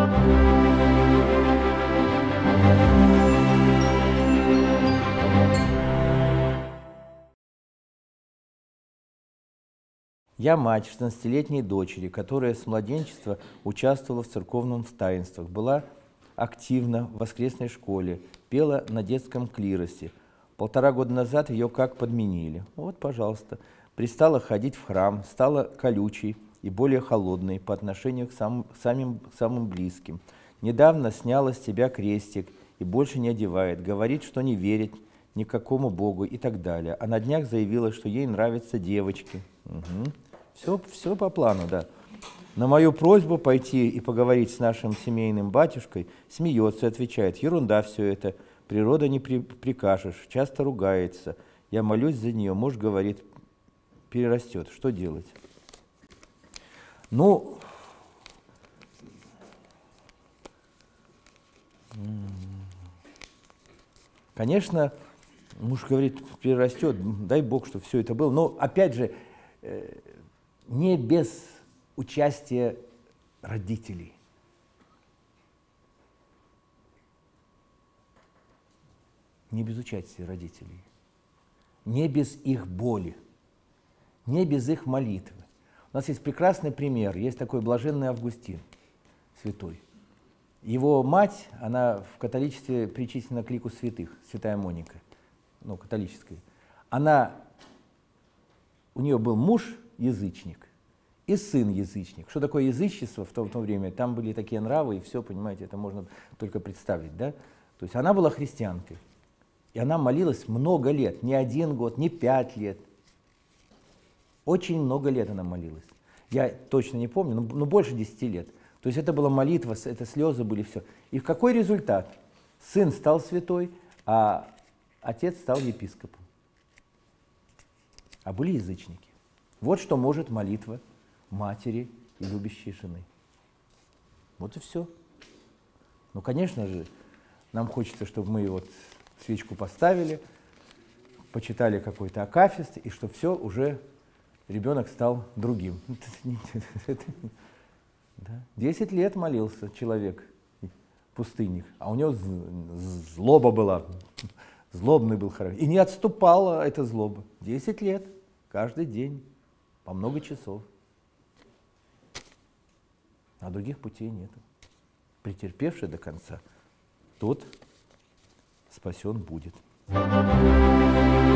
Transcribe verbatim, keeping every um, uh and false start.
Я мать шестнадцатилетней дочери, которая с младенчества участвовала в церковных таинствах, была активна в воскресной школе, пела на детском клиросе. Полтора года назад ее как подменили. Вот, пожалуйста. Пристала ходить в храм, стала колючей и более холодной по отношению к сам, самим, самым близким. Недавно сняла с себя крестик и больше не одевает, говорит, что не верит ни к какому Богу и так далее. А на днях заявила, что ей нравятся девочки. Угу. Все, все по плану, да. На мою просьбу пойти и поговорить с нашим семейным батюшкой смеется и отвечает: ерунда все это, природа не при, прикажешь, часто ругается. Я молюсь за нее, муж говорит, перерастет. Что делать? Ну, конечно, муж говорит, перерастет, дай Бог, что все это было. Но, опять же, не без участия родителей. Не без участия родителей. Не без их боли. Не без их молитвы. У нас есть прекрасный пример. Есть такой блаженный Августин, святой. Его мать, она в католичестве причислена к лику святых, святая Моника, ну, католическая. Она, у нее был муж язычник и сын язычник. Что такое язычество в то, в то время? Там были такие нравы, и все, понимаете, это можно только представить, да? То есть она была христианкой, и она молилась много лет, не один год, не пять лет. Очень много лет она молилась. Я точно не помню, но, но больше десяти лет. То есть это была молитва, это слезы были, все. И в какой результат? Сын стал святой, а отец стал епископом. А были язычники. Вот что может молитва матери и любящей жены. Вот и все. Ну, конечно же, нам хочется, чтобы мы вот свечку поставили, почитали какой-то акафист, и чтобы все уже ребенок стал другим. Десять лет молился человек, пустынник, а у него злоба была, злобный был характер. И не отступала эта злоба. Десять лет, каждый день, по много часов. А других путей нет. Претерпевший до конца, тот спасен будет.